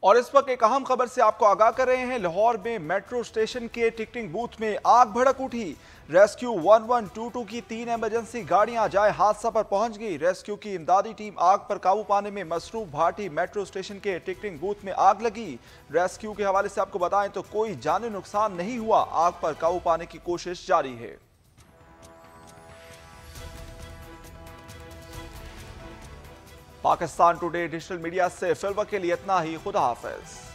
और इस वक्त एक अहम खबर से आपको आगाह कर रहे हैं। लाहौर में मेट्रो स्टेशन के टिकटिंग बूथ में आग भड़क उठी। रेस्क्यू 1122 की 3 इमरजेंसी गाड़ियां जाए हादसा पर पहुंच गई। रेस्क्यू की इमदादी टीम आग पर काबू पाने में मसरूफ। भाटी मेट्रो स्टेशन के टिकटिंग बूथ में आग लगी। रेस्क्यू के हवाले से आपको बताएं तो कोई जानी नुकसान नहीं हुआ। आग पर काबू पाने की कोशिश जारी है। पाकिस्तान टुडे डिजिटल मीडिया से फिलहाल के लिए इतना ही। खुदा हाफिज।